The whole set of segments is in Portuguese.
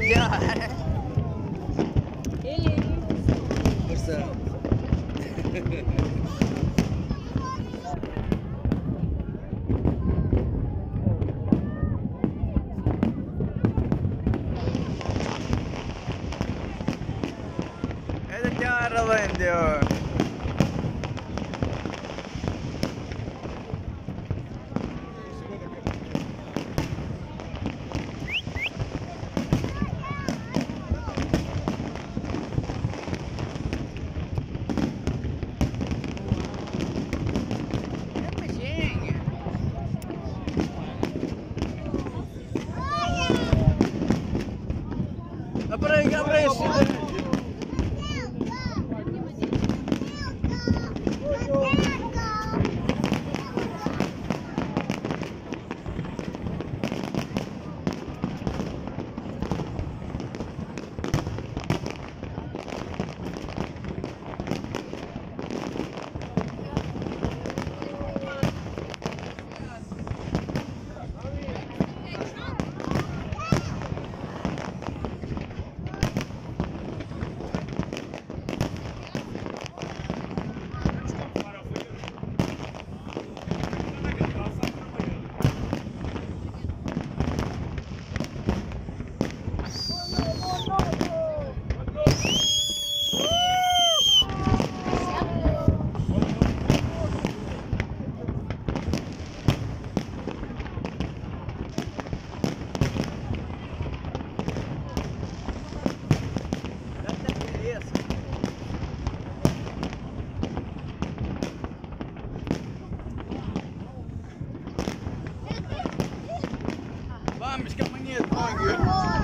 Ya. Bursa. Hadi क्या arabayım diyor. Abra isso. Vamos, que amanhã é domingo.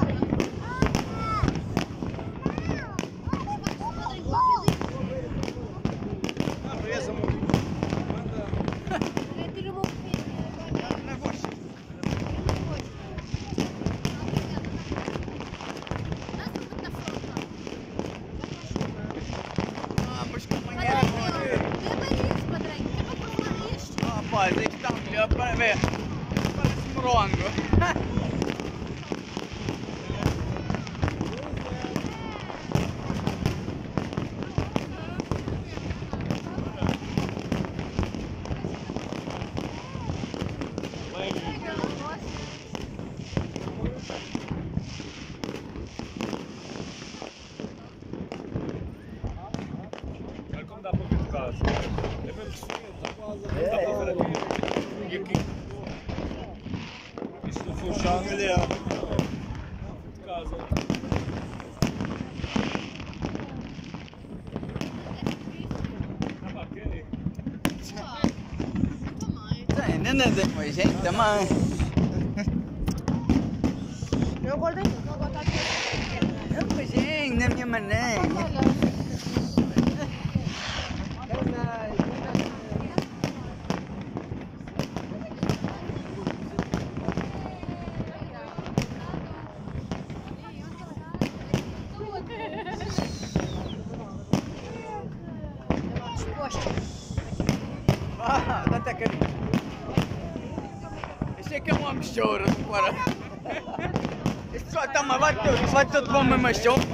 Rapaz, aí está melhor para ver. Parece morongo. Olha como dá para ver de casa. É mesmo suficiente, está quase. Dá para ver aqui. E aqui. Isto não foi o chão, ele é. De casa. Ainda tem mais gente também. Eu guardei tudo, não guardei tudo. É um beijinho na minha maneira. Ah, dá até carinho. Este aqui é uma mistura, para. Isto só está uma vai tudo para uma mistura.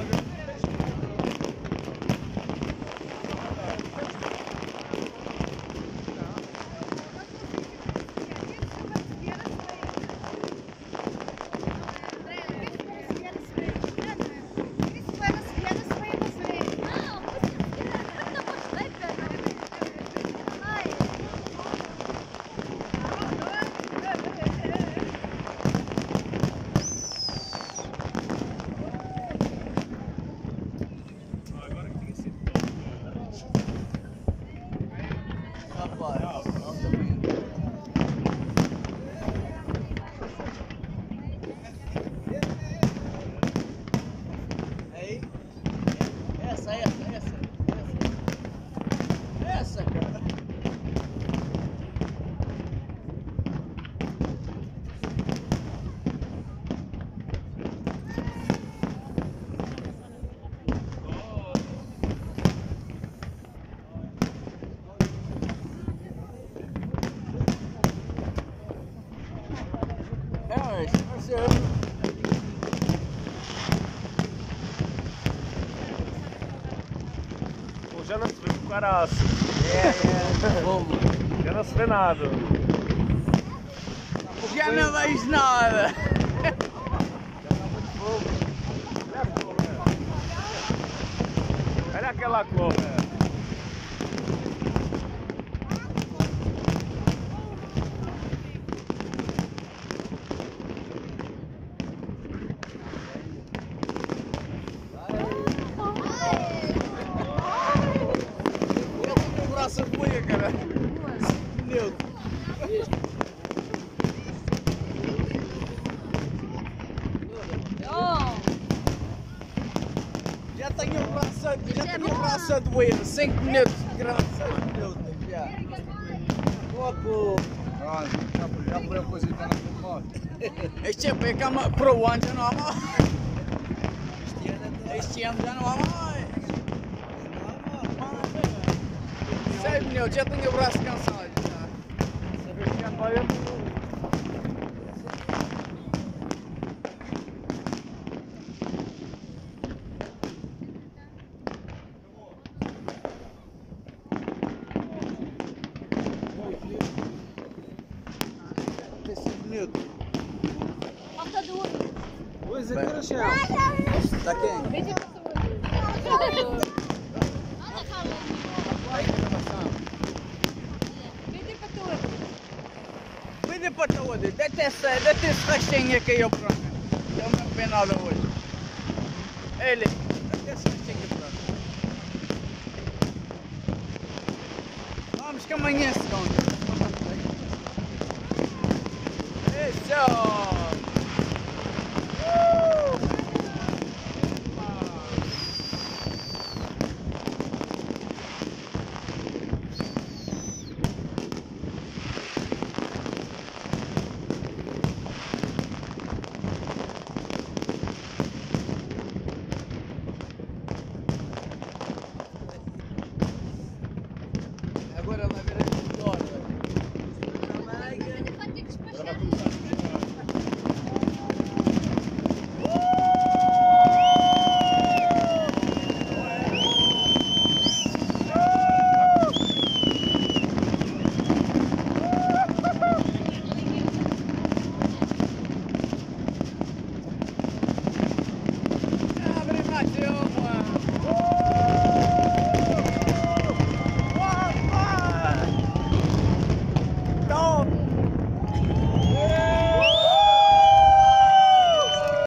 já não se vê com caraço. Já não se vê nada. Já não vejo nada. Olha aquela cor, velho. Braço de boia, cara. Meu. Já tenho o braço a doer, 5 minutos, graças a Deus. Já foi a coisa que está na moto. Este é para o ano já não há mais. Este ano já não há mais. 6 minutos, já tenho o braço cansado. Sabes que agora Tem 5 minutos. Falta duas. Pois é, cara, chão. Está quem? Vem cá. Cuida para a outra, deve esse restinho que eu pronto. Eu não vi nada hoje. Ele, deve esse restinho pronto. Vamos que amanhã é segunda. Isso!